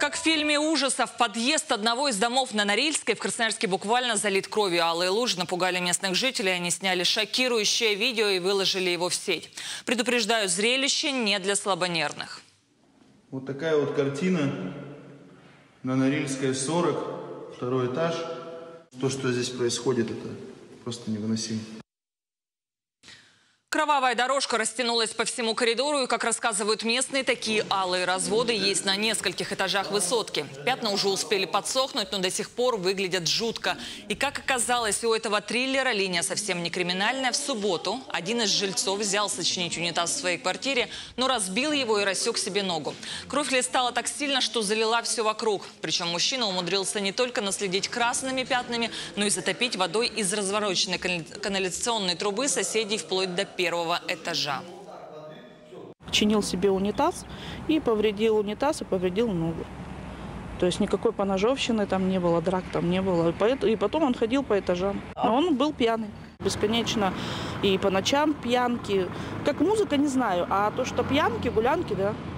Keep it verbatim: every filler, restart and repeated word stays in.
Как в фильме ужасов, подъезд одного из домов на Норильской в Красноярске буквально залит кровью. Алые лужи напугали местных жителей. Они сняли шокирующее видео и выложили его в сеть. Предупреждаю, зрелище не для слабонервных. Вот такая вот картина на Норильской сорок, второй этаж. То, что здесь происходит, это просто невыносимо. Кровавая дорожка растянулась по всему коридору, и, как рассказывают местные, такие алые разводы есть на нескольких этажах высотки. Пятна уже успели подсохнуть, но до сих пор выглядят жутко. И, как оказалось, у этого триллера линия совсем не криминальная. В субботу один из жильцов взял сочинить унитаз в своей квартире, но разбил его и рассек себе ногу. Кровь хлестала так сильно, что залила все вокруг. Причем мужчина умудрился не только наследить красными пятнами, но и затопить водой из развороченной канализационной трубы соседей вплоть до первого этажа. Чинил себе унитаз и повредил унитаз и повредил ногу. То есть никакой поножовщины там не было, драк там не было. И потом он ходил по этажам. Но он был пьяный. Бесконечно. И по ночам пьянки. Как музыка, не знаю. А то, что пьянки, гулянки, да.